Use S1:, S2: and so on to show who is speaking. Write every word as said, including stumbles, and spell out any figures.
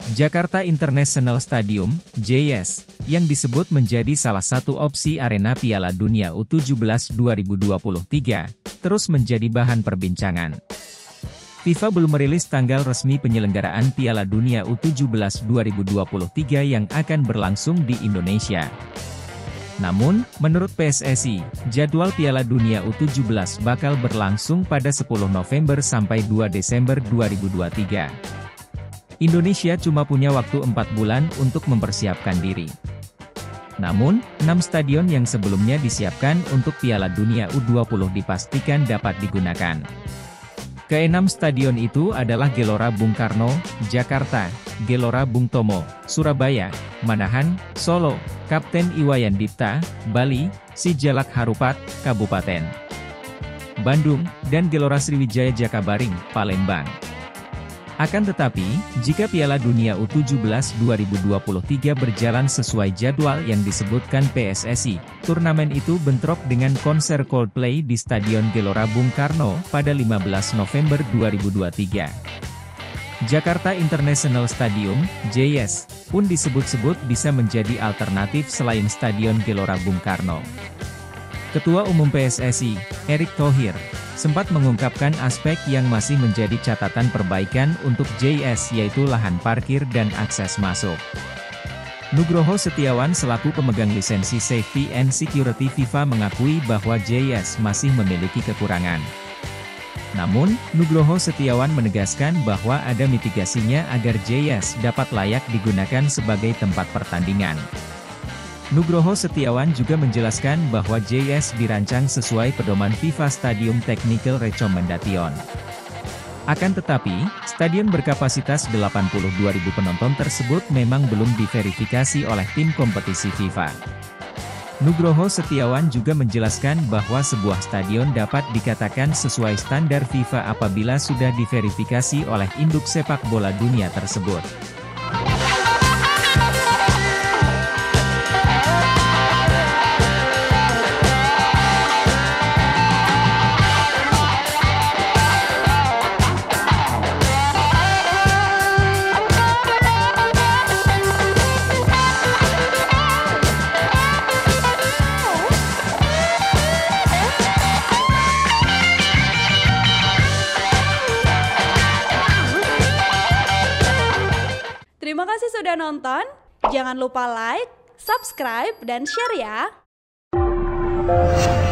S1: Jakarta International Stadium, J I S, yang disebut menjadi salah satu opsi arena Piala Dunia U tujuh belas dua ribu dua puluh tiga, terus menjadi bahan perbincangan. FIFA belum merilis tanggal resmi penyelenggaraan Piala Dunia U tujuh belas dua ribu dua puluh tiga yang akan berlangsung di Indonesia. Namun, menurut P S S I, jadwal Piala Dunia U tujuh belas bakal berlangsung pada sepuluh November sampai dua Desember dua ribu dua puluh tiga. Indonesia cuma punya waktu empat bulan untuk mempersiapkan diri. Namun, enam stadion yang sebelumnya disiapkan untuk Piala Dunia U dua puluh dipastikan dapat digunakan. Keenam stadion itu adalah Gelora Bung Karno, Jakarta, Gelora Bung Tomo, Surabaya, Manahan, Solo, Kapten Iwayan Dipta, Bali, Sijalak Harupat, Kabupaten Bandung, dan Gelora Sriwijaya Jakabaring, Palembang. Akan tetapi, jika Piala Dunia U tujuh belas dua ribu dua puluh tiga berjalan sesuai jadwal yang disebutkan P S S I, turnamen itu bentrok dengan konser Coldplay di Stadion Gelora Bung Karno pada lima belas November dua ribu dua puluh tiga. Jakarta International Stadium, J I S, pun disebut-sebut bisa menjadi alternatif selain Stadion Gelora Bung Karno. Ketua Umum P S S I, Erick Thohir, sempat mengungkapkan aspek yang masih menjadi catatan perbaikan untuk J I S yaitu lahan parkir dan akses masuk. Nugroho Setiawan selaku pemegang lisensi Safety and Security FIFA mengakui bahwa J I S masih memiliki kekurangan. Namun, Nugroho Setiawan menegaskan bahwa ada mitigasinya agar J I S dapat layak digunakan sebagai tempat pertandingan. Nugroho Setiawan juga menjelaskan bahwa J I S dirancang sesuai pedoman FIFA Stadium Technical Recommendation. Akan tetapi, stadion berkapasitas delapan puluh dua ribu penonton tersebut memang belum diverifikasi oleh tim kompetisi FIFA. Nugroho Setiawan juga menjelaskan bahwa sebuah stadion dapat dikatakan sesuai standar FIFA apabila sudah diverifikasi oleh induk sepak bola dunia tersebut.
S2: Terima kasih sudah nonton, jangan lupa like, subscribe, dan share ya!